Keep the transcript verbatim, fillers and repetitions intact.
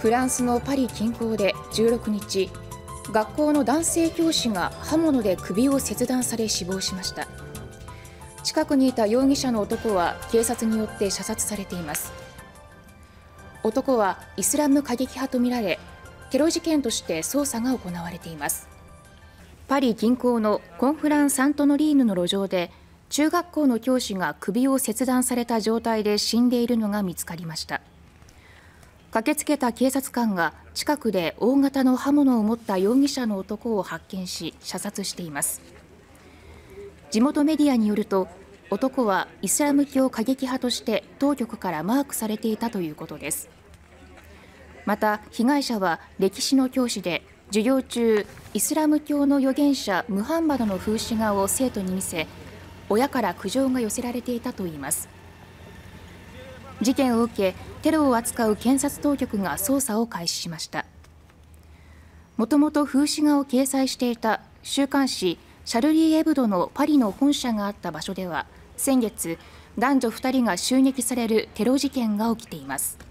フランスのパリ近郊でじゅうろくにち、学校の男性教師が刃物で首を切断され死亡しました。近くにいた容疑者の男は警察によって射殺されています。男はイスラム過激派とみられ、テロ事件として捜査が行われています。パリ近郊のコンフラン・サントノリーヌの路上で、中学校の教師が首を切断された状態で死んでいるのが見つかりました。駆けつけた警察官が近くで大型の刃物を持った容疑者の男を発見し、射殺しています。地元メディアによると、男はイスラム教過激派として当局からマークされていたということです。また、被害者は歴史の教師で、授業中、イスラム教の預言者ムハンマドの風刺画を生徒に見せ、親から苦情が寄せられていたといいます。事件を受け、テロを扱う検察当局が捜査を開始しました。もともと風刺画を掲載していた週刊誌シャルリー・エブドのパリの本社があった場所では、先月、男女ふたりが襲撃されるテロ事件が起きています。